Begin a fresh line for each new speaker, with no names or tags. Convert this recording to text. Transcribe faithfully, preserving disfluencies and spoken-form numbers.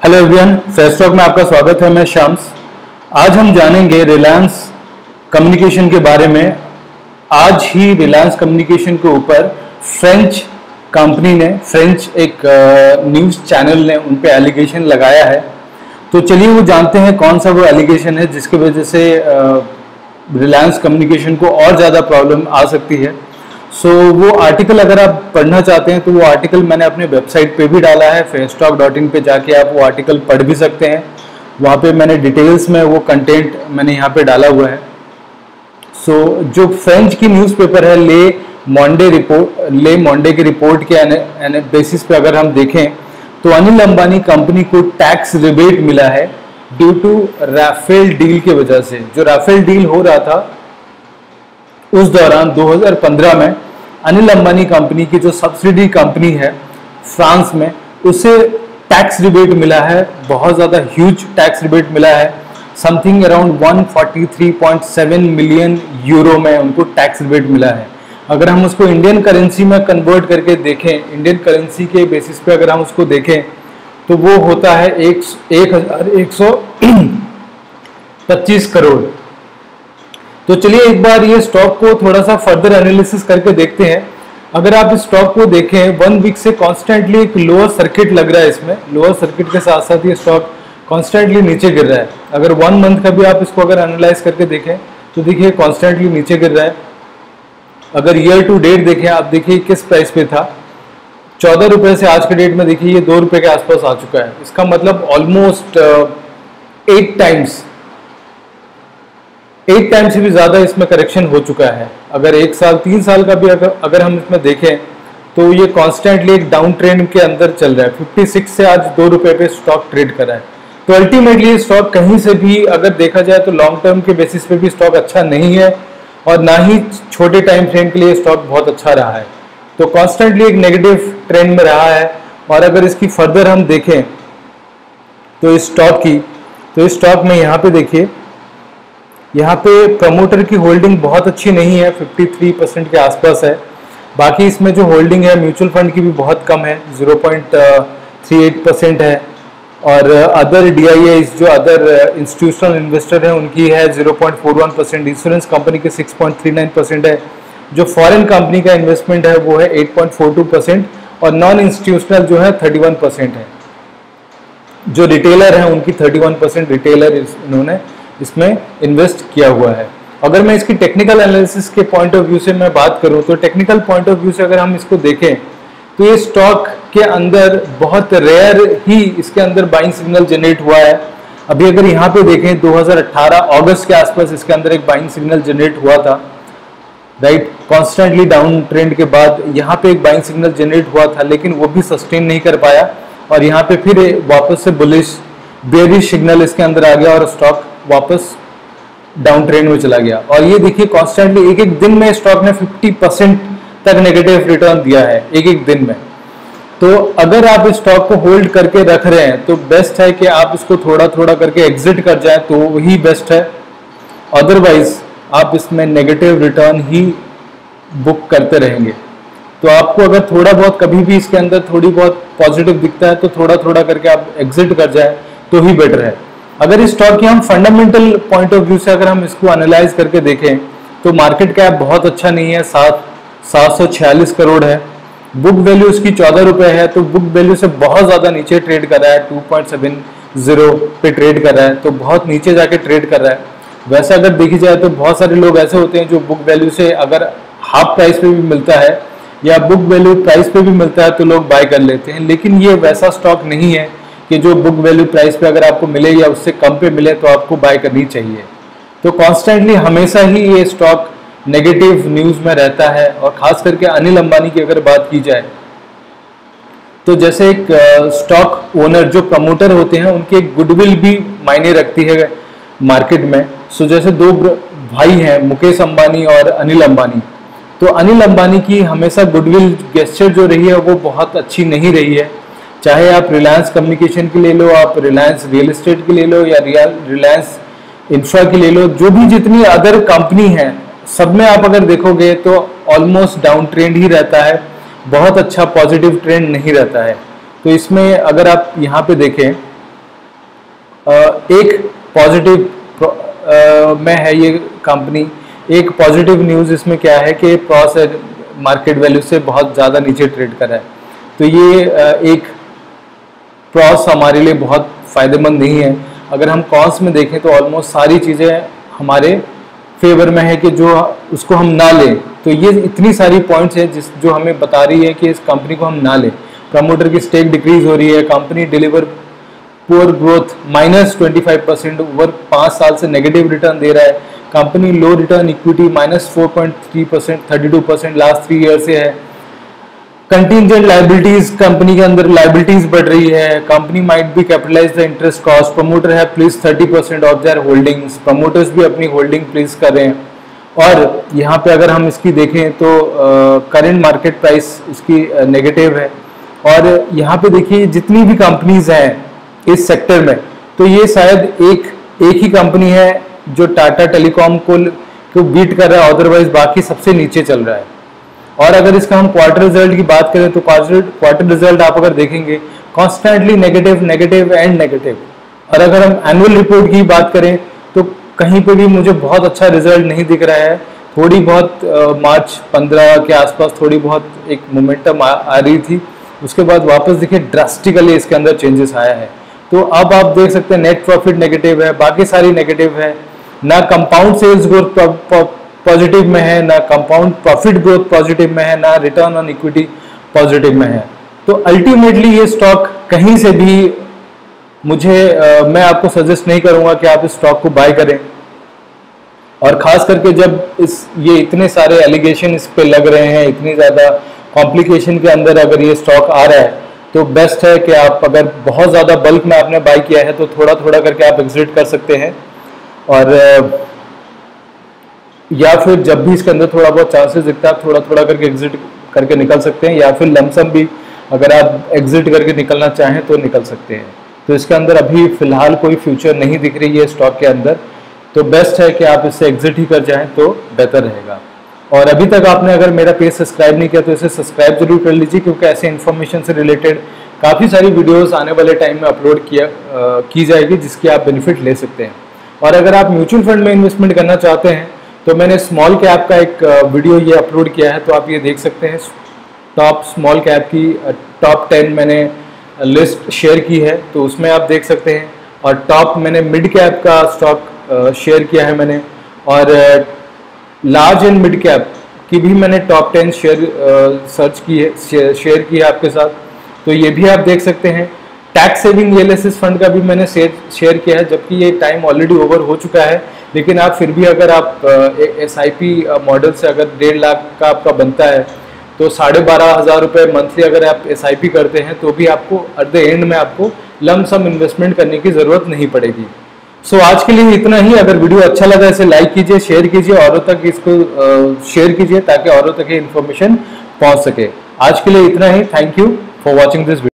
Hello everyone, fair stock में आपका स्वागत है। मैं शम्स। आज हम जानेंगे रिलायंस कम्युनिकेशन के बारे में। आज ही रिलायंस कम्युनिकेशन के ऊपर फ्रेंच कंपनी ने, फ्रेंच एक न्यूज़ चैनल ने उन पे एलिगेशन लगाया है। तो चलिए वो जानते हैं कौन सा वो एलिगेशन है जिसकी वजह से रिलायंस कम्युनिकेशन को और ज़्यादा प्रॉब्लम आ सकती है। सो so, वो आर्टिकल अगर आप पढ़ना चाहते हैं तो वो आर्टिकल मैंने अपने वेबसाइट पे भी डाला है, फेयरस्टॉक डॉट इन पे जाके आप वो आर्टिकल पढ़ भी सकते हैं। वहाँ पे मैंने डिटेल्स में वो कंटेंट मैंने यहाँ पे डाला हुआ है। सो so, जो फ्रेंच की न्यूज़पेपर है ले मॉन्डे रिपोर्ट ले मॉन्डे की रिपोर्ट के बेसिस पे अगर हम देखें तो अनिल अंबानी कंपनी को टैक्स रिबेट मिला है ड्यू टू राफेल डील की वजह से। जो राफेल डील हो रहा था उस दौरान दो हज़ार पंद्रह में अनिल अंबानी कंपनी की जो सब्सिडी कंपनी है फ्रांस में, उसे टैक्स रिबेट मिला है, बहुत ज़्यादा ह्यूज टैक्स रिबेट मिला है। समथिंग अराउंड एक सौ तैंतालीस पॉइंट सात मिलियन यूरो में उनको टैक्स रिबेट मिला है। अगर हम उसको इंडियन करेंसी में कन्वर्ट करके देखें, इंडियन करेंसी के बेसिस पे अगर हम उसको देखें तो वो होता है एक एक हजार एक सौ पच्चीस करोड़। तो चलिए एक बार ये स्टॉक को थोड़ा सा फर्दर एनालिसिस करके देखते हैं। अगर आप इस स्टॉक को देखें, वन वीक से कॉन्स्टेंटली एक लोअर सर्किट लग रहा है। इसमें लोअर सर्किट के साथ साथ ये स्टॉक कॉन्स्टेंटली नीचे गिर रहा है। अगर वन मंथ का भी आप इसको अगर एनालाइज करके देखें तो देखिए कॉन्स्टेंटली नीचे गिर रहा है। अगर ईयर टू डेट देखें, आप देखिए किस प्राइस पे था, चौदह रुपये से आज के डेट में देखिए ये दो रुपये के आसपास आ चुका है। इसका मतलब ऑलमोस्ट एट टाइम्स एक टाइम से भी ज़्यादा इसमें करेक्शन हो चुका है। अगर एक साल तीन साल का भी अगर अगर हम इसमें देखें तो ये कॉन्स्टेंटली एक डाउन ट्रेंड के अंदर चल रहा है। छप्पन से आज दो रुपये पे स्टॉक ट्रेड कर रहा है। तो अल्टीमेटली स्टॉक कहीं से भी अगर देखा जाए तो लॉन्ग टर्म के बेसिस पे भी स्टॉक अच्छा नहीं है और ना ही छोटे टाइम फ्रेम के लिए स्टॉक बहुत अच्छा रहा है। तो कॉन्स्टेंटली एक नेगेटिव ट्रेंड में रहा है। और अगर इसकी फर्दर हम देखें तो इस स्टॉक की तो इस स्टॉक में यहाँ पे देखिए, यहाँ पे प्रमोटर की होल्डिंग बहुत अच्छी नहीं है, तिरेपन परसेंट के आसपास है। बाकी इसमें जो होल्डिंग है म्यूचुअल फंड की भी बहुत कम है, zero point three eight percent है। और अदर डी आई एस जो अदर इंस्टीट्यूशनल इन्वेस्टर हैं उनकी है zero point four one percent, insurance company के six point three nine percent है। जो फॉरेन कंपनी का इन्वेस्टमेंट है वो है eight point four two percent और नॉन इंस्टीट्यूशनल जो है थर्टी वन परसेंट है। जो रिटेलर हैं उनकी थर्टी वन परसेंट रिटेलर इन्होंने इसमें इन्वेस्ट किया हुआ है। अगर मैं इसकी टेक्निकल एनालिसिस के पॉइंट ऑफ व्यू से मैं बात करूं तो टेक्निकल पॉइंट ऑफ व्यू से अगर हम इसको देखें तो ये स्टॉक के अंदर बहुत रेयर ही इसके अंदर बाइंग सिग्नल जनरेट हुआ है। अभी अगर यहाँ पे देखें दो हज़ार अठारह अगस्त के आसपास इसके अंदर एक बाइंग सिग्नल जनरेट हुआ था, राइट। कॉन्स्टेंटली डाउन ट्रेंड के बाद यहाँ पे एक बाइंग सिग्नल जनरेट हुआ था, लेकिन वो भी सस्टेन नहीं कर पाया और यहाँ पे फिर वापस से बुलिश बेरिश सिग्नल इसके अंदर आ गया और स्टॉक वापस डाउन ट्रेंड में चला गया। और ये देखिए कॉन्स्टेंटली एक एक दिन में स्टॉक ने पचास परसेंट तक नेगेटिव रिटर्न दिया है एक एक दिन में। तो अगर आप इस स्टॉक को होल्ड करके रख रहे हैं तो बेस्ट है कि आप इसको थोड़ा थोड़ा करके एग्जिट कर जाए तो वही बेस्ट है। अदरवाइज आप इसमें नेगेटिव रिटर्न ही बुक करते रहेंगे। तो आपको अगर थोड़ा बहुत कभी भी इसके अंदर थोड़ी बहुत पॉजिटिव दिखता है तो थोड़ा थोड़ा करके आप एग्जिट कर जाए तो ही बेटर है। अगर इस स्टॉक की हम फंडामेंटल पॉइंट ऑफ व्यू से अगर हम इसको एनालाइज करके देखें तो मार्केट कैप बहुत अच्छा नहीं है, सात सात सौ छियालीस करोड़ है। बुक वैल्यू इसकी चौदह रुपये है, तो बुक वैल्यू से बहुत ज़्यादा नीचे ट्रेड कर रहा है, टू पॉइंट सेवन जीरो पे ट्रेड कर रहा है, तो बहुत नीचे जाके ट्रेड कर रहा है। वैसे अगर देखी जाए तो बहुत सारे लोग ऐसे होते हैं जो बुक वैल्यू से अगर हाफ प्राइस पे भी मिलता है या बुक वैल्यू प्राइस पे भी मिलता है तो लोग बाय कर लेते हैं, लेकिन ये वैसा स्टॉक नहीं है कि जो बुक वैल्यू प्राइस पे अगर आपको मिले या उससे कम पे मिले तो आपको बाय करनी चाहिए। तो कॉन्स्टेंटली हमेशा ही ये स्टॉक नेगेटिव न्यूज़ में रहता है। और ख़ास करके अनिल अंबानी की अगर बात की जाए तो जैसे एक स्टॉक ओनर जो प्रमोटर होते हैं उनकी एक गुडविल भी मायने रखती है मार्केट में। सो जैसे दो भाई हैं मुकेश अंबानी और अनिल अंबानी, तो अनिल अंबानी की हमेशा गुडविल गेस्चर जो रही है वो बहुत अच्छी नहीं रही है। चाहे आप रिलायंस कम्युनिकेशन की ले लो, आप रिलायंस रियल एस्टेट की ले लो या रिलायंस इंफ्रा की ले लो, जो भी जितनी अदर कंपनी है सब में आप अगर देखोगे तो ऑलमोस्ट डाउन ट्रेंड ही रहता है, बहुत अच्छा पॉजिटिव ट्रेंड नहीं रहता है। तो इसमें अगर आप यहाँ पे देखें एक पॉजिटिव में है ये कंपनी, एक पॉजिटिव न्यूज़ इसमें क्या है कि प्रॉस मार्केट वैल्यू से बहुत ज़्यादा नीचे ट्रेड कर रहा है, तो ये एक प्रॉस हमारे लिए बहुत फ़ायदेमंद नहीं है। अगर हम कॉन्स में देखें तो ऑलमोस्ट सारी चीज़ें हमारे फेवर में है कि जो उसको हम ना लें, तो ये इतनी सारी पॉइंट्स हैं जिस जो हमें बता रही है कि इस कंपनी को हम ना लें। प्रमोटर की स्टेक डिक्रीज हो रही है, company deliver poor growth minus twenty five percent over पाँच साल से नेगेटिव रिटर्न दे रहा है, company low return equity minus four point three percent thirty two percent last three year से है। कंटिजेंट लाइबिलिटीज, कंपनी के अंदर लाइबिलिटीज बढ़ रही है, company might be capitalize the interest cost, promoter है please thirty percent of their holdings, promoters भी अपनी होल्डिंग प्लीज कर रहे हैं। और यहाँ पे अगर हम इसकी देखें तो करंट मार्केट प्राइस इसकी नेगेटिव है। और यहाँ पे देखिए जितनी भी कंपनीज हैं इस सेक्टर में, तो ये शायद एक एक ही कंपनी है जो टाटा टेलीकॉम को को बीट कर रहा है, अदरवाइज बाकी सबसे नीचे चल रहा है। और अगर इसका हम क्वार्टर रिजल्ट की बात करें तो क्वार्टर रिजल्ट आप अगर देखेंगे constantly negative negative and negative. और अगर हम एनुअल रिपोर्ट की बात करें तो कहीं पे भी मुझे बहुत अच्छा रिजल्ट नहीं दिख रहा है। थोड़ी बहुत मार्च पंद्रह के आसपास थोड़ी बहुत एक मोमेंटम आ, आ रही थी, उसके बाद वापस देखिए ड्रास्टिकली इसके अंदर चेंजेस आया है। तो अब आप देख सकते हैं नेट प्रॉफिट नेगेटिव है, बाकी सारी नेगेटिव है, ना कंपाउंड सेल्स ग्रोथ पॉजिटिव में है, ना कंपाउंड प्रॉफिट ग्रोथ पॉजिटिव में है, ना रिटर्न ऑन इक्विटी पॉजिटिव में है। तो अल्टीमेटली ये स्टॉक कहीं से भी मुझे आ, मैं आपको सजेस्ट नहीं करूंगा कि आप इस स्टॉक को बाय करें। और खास करके जब इस ये इतने सारे एलिगेशन इस पे लग रहे हैं, इतनी ज़्यादा कॉम्प्लिकेशन के अंदर अगर ये स्टॉक आ रहा है, तो बेस्ट है कि आप अगर बहुत ज़्यादा बल्क में आपने बाय किया है तो थोड़ा थोड़ा करके आप एग्जिट कर सकते हैं। और या फिर जब भी इसके अंदर थोड़ा बहुत चांसेस दिखता है आप थोड़ा थोड़ा करके एग्जिट करके निकल सकते हैं, या फिर लमसम भी अगर आप एग्जिट करके निकलना चाहें तो निकल सकते हैं। तो इसके अंदर अभी फिलहाल कोई फ्यूचर नहीं दिख रही है स्टॉक के अंदर, तो बेस्ट है कि आप इससे एग्जिट ही कर जाएं तो बेहतर रहेगा। और अभी तक आपने अगर मेरा पेज सब्सक्राइब नहीं किया तो इसे सब्सक्राइब जरूर कर लीजिए, क्योंकि ऐसे इन्फॉर्मेशन से रिलेटेड काफ़ी सारी वीडियोस आने वाले टाइम में अपलोड किया आ, की जाएगी जिसकी आप बेनिफिट ले सकते हैं। और अगर आप म्यूचुअल फंड में इन्वेस्टमेंट करना चाहते हैं तो मैंने स्मॉल कैप का एक वीडियो ये अपलोड किया है, तो आप ये देख सकते हैं। टॉप स्मॉल कैप की टॉप टेन मैंने लिस्ट शेयर की है, तो उसमें आप देख सकते हैं। और टॉप मैंने मिड कैप का स्टॉक शेयर किया है मैंने, और लार्ज एंड मिड कैप की भी मैंने टॉप टेन शेयर सर्च की है, शेयर की है आपके साथ, तो ये भी आप देख सकते हैं। टैक्स सेविंग एनालिसिस फंड का भी मैंने शेयर किया है, जबकि ये टाइम ऑलरेडी ओवर हो चुका है, लेकिन आप फिर भी अगर आप एस आई पी मॉडल से अगर डेढ़ लाख का आपका बनता है तो साढ़े बारह हज़ार रुपये मंथली अगर आप एस आई पी करते हैं तो भी आपको एट द एंड में आपको लम सम इन्वेस्टमेंट करने की ज़रूरत नहीं पड़ेगी। सो so, आज के लिए इतना ही। अगर वीडियो अच्छा लगा इसे लाइक कीजिए, शेयर कीजिए, औरों तक इसको शेयर कीजिए ताकि औरों तक ये इन्फॉर्मेशन पहुंच सके। आज के लिए इतना ही। Thank you for watching this video.